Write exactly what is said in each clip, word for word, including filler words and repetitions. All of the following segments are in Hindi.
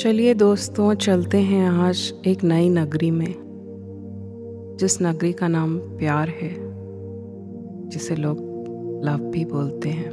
चलिए दोस्तों, चलते हैं आज एक नई नगरी में, जिस नगरी का नाम प्यार है, जिसे लोग लव भी बोलते हैं।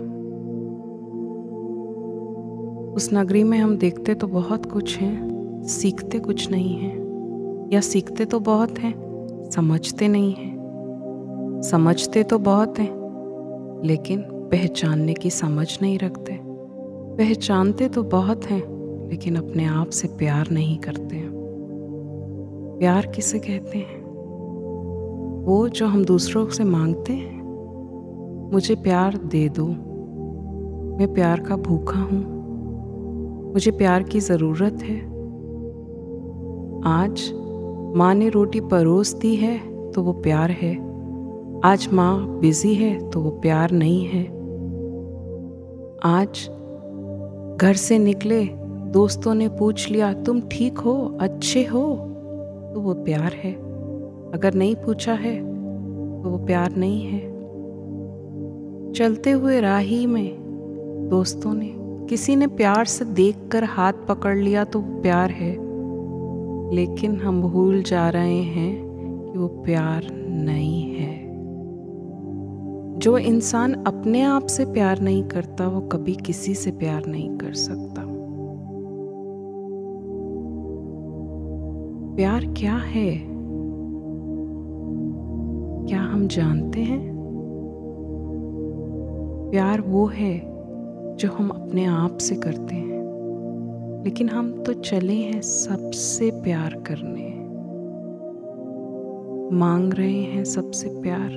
उस नगरी में हम देखते तो बहुत कुछ हैं, सीखते कुछ नहीं हैं, या सीखते तो बहुत हैं, समझते नहीं हैं। समझते तो बहुत हैं, लेकिन पहचानने की समझ नहीं रखते। पहचानते तो बहुत हैं, लेकिन अपने आप से प्यार नहीं करते हैं। प्यार किसे कहते हैं? वो जो हम दूसरों से मांगते हैं, मुझे प्यार दे दो, मैं प्यार का भूखा हूँ, मुझे प्यार की ज़रूरत है। आज माँ ने रोटी परोस दी है तो वो प्यार है। आज माँ बिजी है तो वो प्यार नहीं है। आज घर से निकले, दोस्तों ने पूछ लिया तुम ठीक हो, अच्छे हो, तो वो प्यार है। अगर नहीं पूछा है तो वो प्यार नहीं है। चलते हुए राही में दोस्तों ने, किसी ने प्यार से देखकर हाथ पकड़ लिया तो वो प्यार है। लेकिन हम भूल जा रहे हैं कि वो प्यार नहीं है। जो इंसान अपने आप से प्यार नहीं करता, वो कभी किसी से प्यार नहीं कर सकता। प्यार क्या है? क्या हम जानते हैं? प्यार वो है जो हम अपने आप से करते हैं, लेकिन हम तो चले हैं सबसे प्यार करने, मांग रहे हैं सबसे प्यार।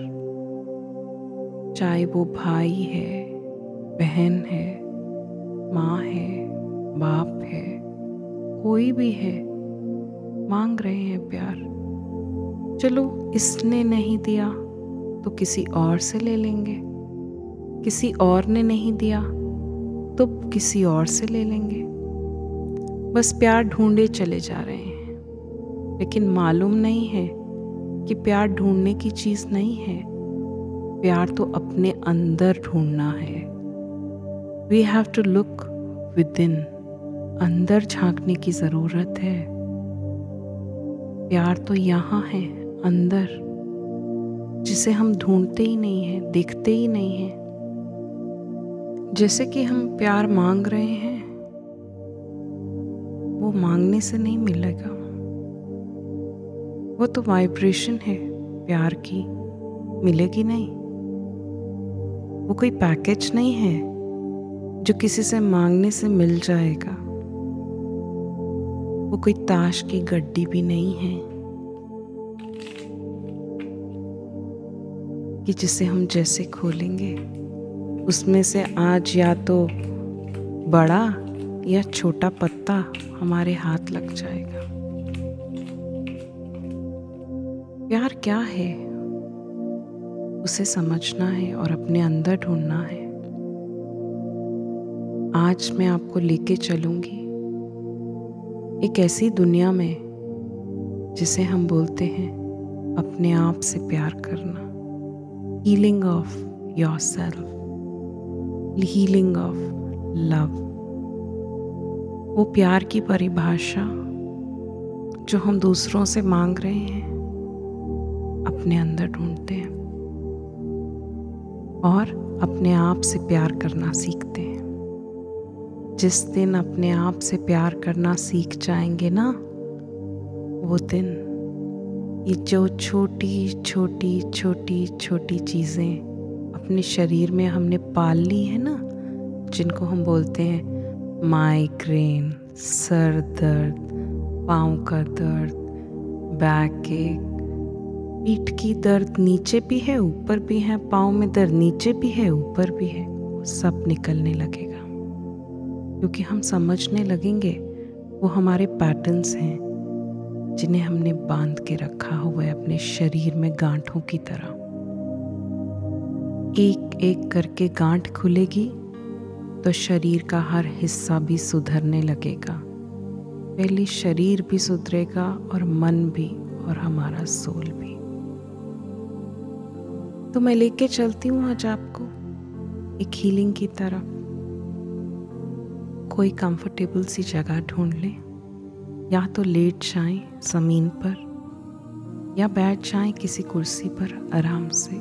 चाहे वो भाई है, बहन है, माँ है, बाप है, कोई भी है, मांग रहे हैं प्यार। चलो, इसने नहीं दिया तो किसी और से ले लेंगे, किसी और ने नहीं दिया तो किसी और से ले लेंगे। बस प्यार ढूंढे चले जा रहे हैं, लेकिन मालूम नहीं है कि प्यार ढूंढने की चीज़ नहीं है। प्यार तो अपने अंदर ढूंढना है। We have to look within. अंदर झांकने की ज़रूरत है। प्यार तो यहाँ है, अंदर, जिसे हम ढूंढते ही नहीं हैं, देखते ही नहीं हैं। जैसे कि हम प्यार मांग रहे हैं, वो मांगने से नहीं मिलेगा। वो तो वाइब्रेशन है प्यार की, मिलेगी नहीं। वो कोई पैकेज नहीं है जो किसी से मांगने से मिल जाएगा। वो कोई ताश की गड्डी भी नहीं है कि जिसे हम जैसे खोलेंगे उसमें से आज या तो बड़ा या छोटा पत्ता हमारे हाथ लग जाएगा। प्यार क्या है, उसे समझना है और अपने अंदर ढूंढना है। आज मैं आपको लेके चलूंगी एक ऐसी दुनिया में जिसे हम बोलते हैं अपने आप से प्यार करना। Healing of yourself, healing of love. वो प्यार की परिभाषा जो हम दूसरों से मांग रहे हैं, अपने अंदर ढूंढते हैं और अपने आप से प्यार करना सीखते हैं। जिस दिन अपने आप से प्यार करना सीख जाएंगे ना, वो दिन ये जो छोटी छोटी छोटी छोटी चीज़ें अपने शरीर में हमने पाल ली है ना, जिनको हम बोलते हैं माइग्रेन, सर दर्द, पाँव का दर्द, बैक एक, पीठ की दर्द, नीचे भी है ऊपर भी है, पाँव में दर्द नीचे भी है ऊपर भी है, वो सब निकलने लगेगा। क्योंकि हम समझने लगेंगे वो हमारे पैटर्न्स हैं जिन्हें हमने बांध के रखा हुआ है अपने शरीर में गांठों की तरह। एक एक करके गांठ खुलेगी तो शरीर का हर हिस्सा भी सुधरने लगेगा। पहले शरीर भी सुधरेगा और मन भी और हमारा सोल भी। तो मैं लेके चलती हूँ आज आपको एक हीलिंग की तरफ। कोई कंफर्टेबल सी जगह ढूंढ लें, या तो लेट जाएं ज़मीन पर या बैठ जाएं किसी कुर्सी पर आराम से।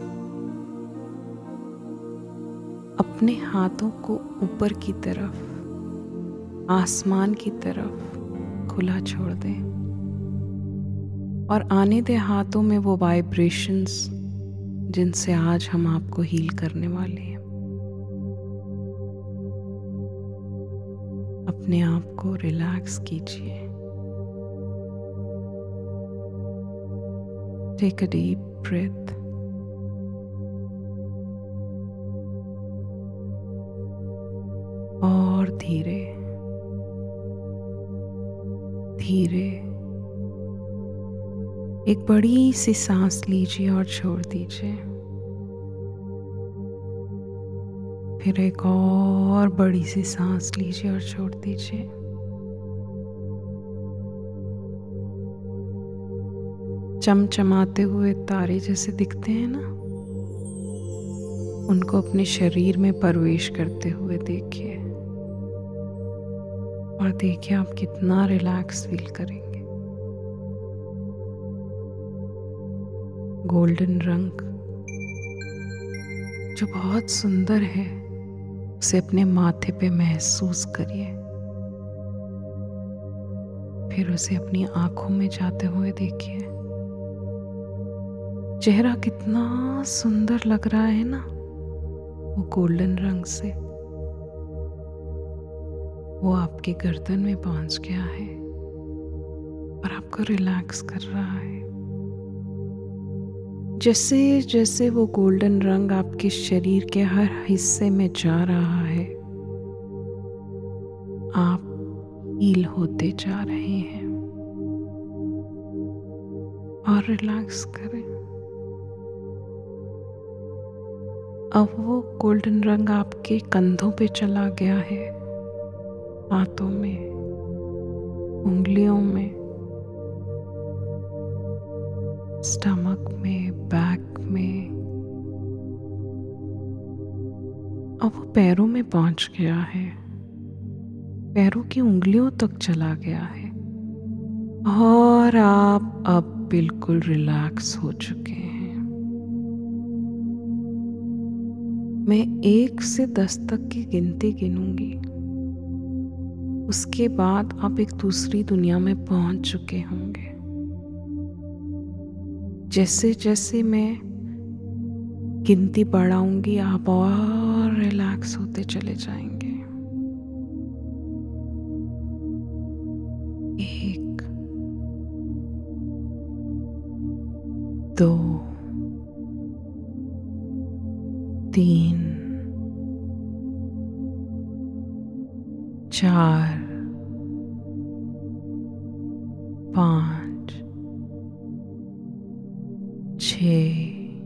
अपने हाथों को ऊपर की तरफ, आसमान की तरफ खुला छोड़ दें और आने दें हाथों में वो वाइब्रेशंस जिनसे आज हम आपको हील करने वाले हैं। अपने आप को रिलैक्स कीजिए। Take a deep breath. और धीरे धीरे एक बड़ी सी सांस लीजिए और छोड़ दीजिए। फिर एक और बड़ी सी सांस लीजिए और छोड़ दीजिए। चमचमाते हुए तारे जैसे दिखते हैं ना, उनको अपने शरीर में प्रवेश करते हुए देखिए और देखिए आप कितना रिलैक्स फील करेंगे। गोल्डन रंग जो बहुत सुंदर है, उसे अपने माथे पे महसूस करिए। फिर उसे अपनी आंखों में जाते हुए देखिए। चेहरा कितना सुंदर लग रहा है ना वो गोल्डन रंग से। वो आपके गर्दन में पहुंच गया है और आपको रिलैक्स कर रहा है। जैसे जैसे वो गोल्डन रंग आपके शरीर के हर हिस्से में जा रहा है, आप हील होते जा रहे हैं। और रिलैक्स करें। अब वो गोल्डन रंग आपके कंधों पे चला गया है, हाथों में, उंगलियों में, स्टमक में, बैक में। अब वो पैरों में पहुंच गया है, पैरों की उंगलियों तक चला गया है और आप अब बिल्कुल रिलैक्स हो चुके हैं। मैं एक से दस तक की गिनती गिनूंगी, उसके बाद आप एक दूसरी दुनिया में पहुंच चुके होंगे। जैसे जैसे मैं गिनती बढ़ाऊंगी, आप और रिलैक्स होते चले जाएंगे। एक, दो, तीन, चार, पाँच, छः,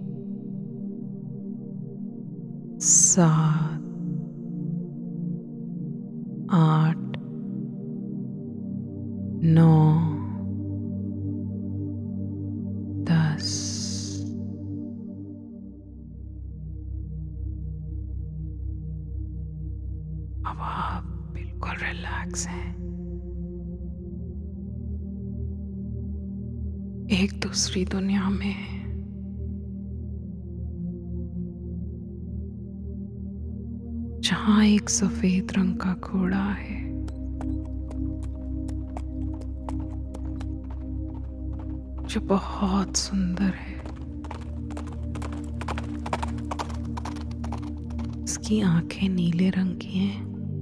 सात, आठ, नौ, दस। अब आप बिल्कुल रिलैक्स हैं। एक दूसरी दुनिया में हैं। जहां एक सफेद रंग का घोड़ा है, जो बहुत सुंदर है। इसकी आंखें नीले रंग की हैं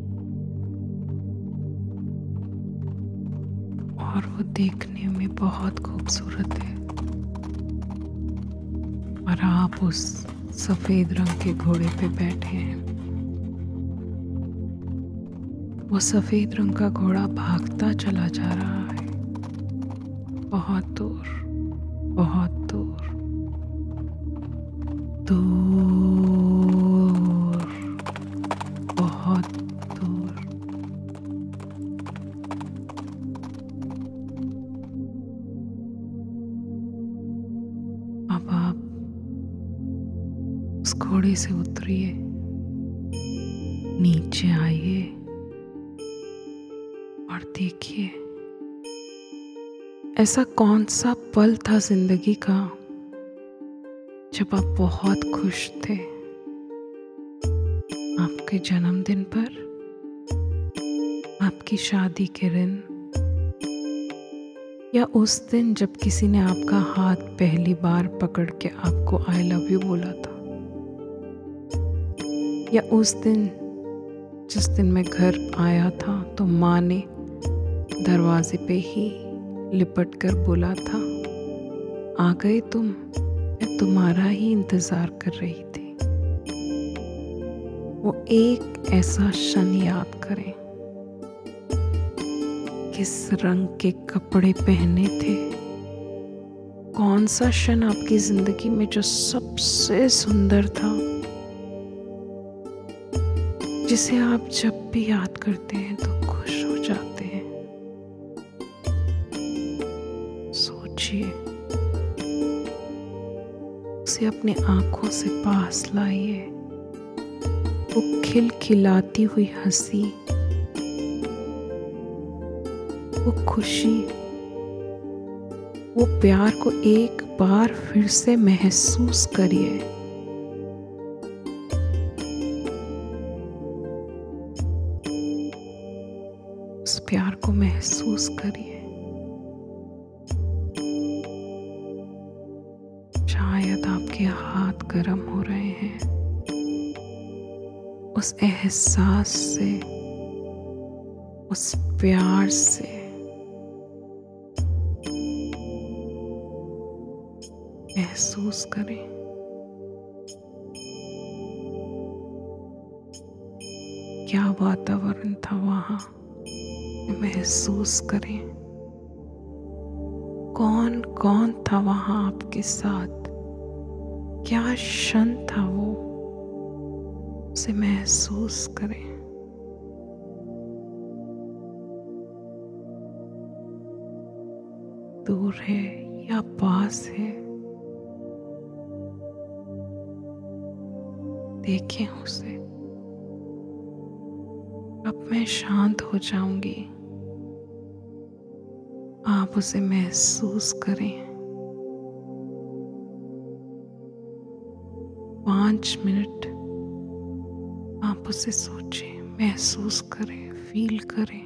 और वो देखने में बहुत खूबसूरत है। और आप उस सफेद रंग के घोड़े पे बैठे हैं। वो सफेद रंग का घोड़ा भागता चला जा रहा है, बहुत दूर, बहुत दूर, दूर, बहुत दूर। अब आप उस घोड़े से उतरिए, नीचे आइए और देखिए ऐसा कौन सा पल था जिंदगी का जब आप बहुत खुश थे? आपके जन्मदिन पर, आपकी शादी के दिन, या उस दिन जब किसी ने आपका हाथ पहली बार पकड़ के आपको आई लव यू बोला था, या उस दिन जिस दिन मैं घर आया था तो माँ ने दरवाजे पे ही लिपट कर बोला था, आ गए तुम, मैं तुम्हारा ही इंतजार कर रही थी। वो एक ऐसा क्षण याद करें, किस रंग के कपड़े पहने थे, कौन सा क्षण आपकी जिंदगी में जो सबसे सुंदर था, जिसे आप जब भी याद करते हैं तो खुश हो जाते हैं। सोचिए, उसे अपने आंखों से पास लाइए। वो खिलखिलाती हुई हंसी, वो खुशी, वो प्यार को एक बार फिर से महसूस करिए। उस प्यार को महसूस करिए। शायद आपके हाथ गर्म हो रहे हैं उस एहसास से, उस प्यार से। महसूस करें। क्या वातावरण था वहां, महसूस करें। कौन कौन था वहां आपके साथ, क्या क्षण था वो, उसे महसूस करें। दूर है या पास है, देखें उसे। अब मैं शांत हो जाऊंगी, आप उसे महसूस करें। पांच मिनट आप उसे सोचें, महसूस करें, फील करें।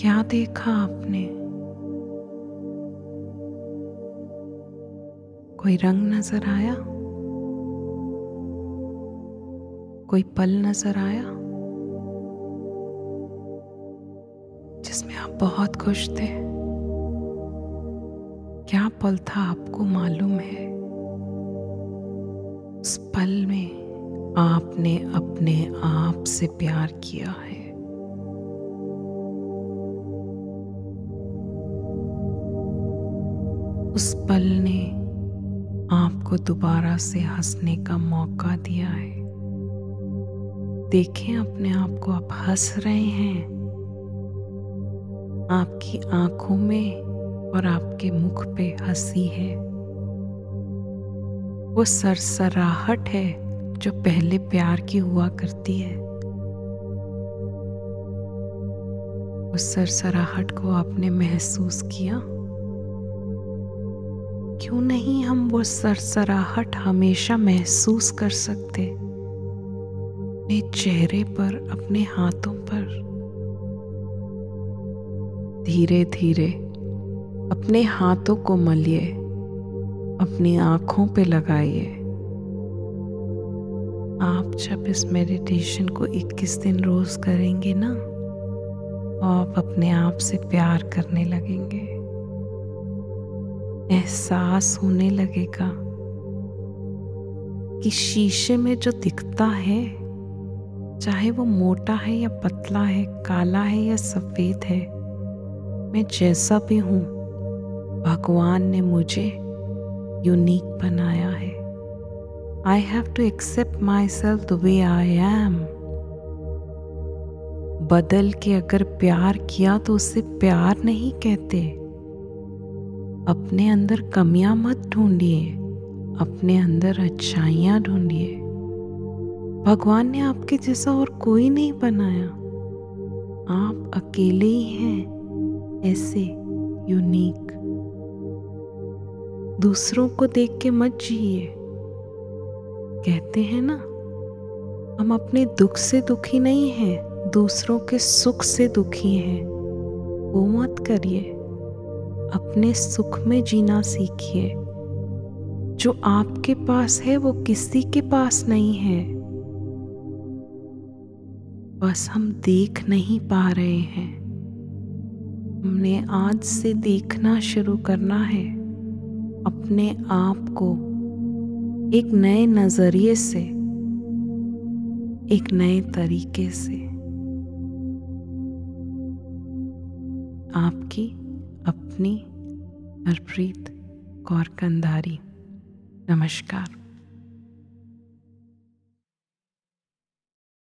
क्या देखा आपने? कोई रंग नजर आया? कोई पल नजर आया जिसमें आप बहुत खुश थे? क्या पल था आपको मालूम है? उस पल में आपने अपने आप से प्यार किया है। उस पल ने आपको दोबारा से हंसने का मौका दिया है। देखें अपने आप को, आप हंस रहे हैं। आपकी आंखों में और आपके मुख पे हंसी है। वो सरसराहट है जो पहले प्यार की हुआ करती है। उस सरसराहट को आपने महसूस किया? क्यों नहीं हम वो सरसराहट हमेशा महसूस कर सकते? अपने चेहरे पर, अपने हाथों पर धीरे धीरे अपने हाथों को मलिए, अपनी आंखों पे लगाइए। आप जब इस मेडिटेशन को इक्कीस दिन रोज करेंगे ना, आप अपने आप से प्यार करने लगेंगे। एहसास होने लगेगा कि शीशे में जो दिखता है, चाहे वो मोटा है या पतला है, काला है या सफेद है, मैं जैसा भी हूं, भगवान ने मुझे यूनिक बनाया है। I have to accept myself the way I am। बदल के अगर प्यार किया तो उसे प्यार नहीं कहते। अपने अंदर कमियां मत ढूंढिए, अपने अंदर अच्छाइयां ढूंढिए। भगवान ने आपके जैसा और कोई नहीं बनाया। आप अकेले ही हैं ऐसे यूनिक। दूसरों को देख के मत जिए। कहते हैं ना, हम अपने दुख से दुखी नहीं हैं, दूसरों के सुख से दुखी हैं। वो मत करिए। अपने सुख में जीना सीखिए। जो आपके पास है वो किसी के पास नहीं है। बस हम देख नहीं पा रहे हैं। हमने आज से देखना शुरू करना है अपने आप को एक नए नजरिए से, एक नए तरीके से। आपकी अपनी हरप्रीत कौर कंधारी। नमस्कार।